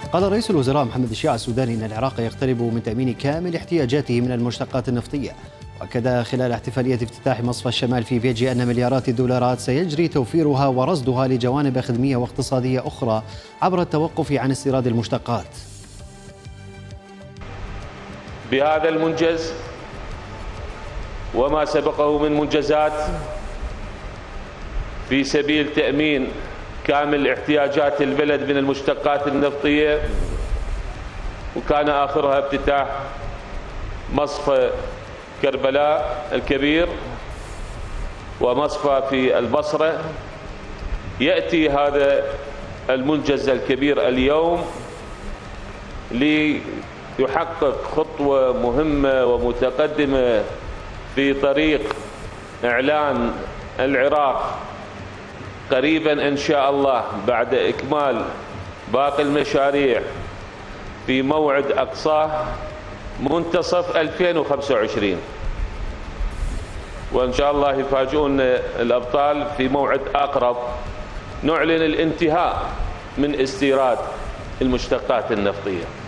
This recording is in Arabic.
قال رئيس الوزراء محمد الشيع السوداني أن العراق يقترب من تأمين كامل احتياجاته من المشتقات النفطية. وأكد خلال احتفالية افتتاح مصفى الشمال في بيجي أن مليارات الدولارات سيجري توفيرها ورصدها لجوانب خدمية واقتصادية أخرى عبر التوقف عن استيراد المشتقات. بهذا المنجز وما سبقه من منجزات في سبيل تأمين كامل احتياجات البلد من المشتقات النفطية، وكان آخرها افتتاح مصفى كربلاء الكبير ومصفى في البصرة. يأتي هذا المنجز الكبير اليوم ليحقق خطوة مهمة ومتقدمة في طريق إعلان العراق قريبا إن شاء الله بعد إكمال باقي المشاريع في موعد أقصاه منتصف 2025، وإن شاء الله يفاجئون الأبطال في موعد أقرب نعلن الانتهاء من استيراد المشتقات النفطية.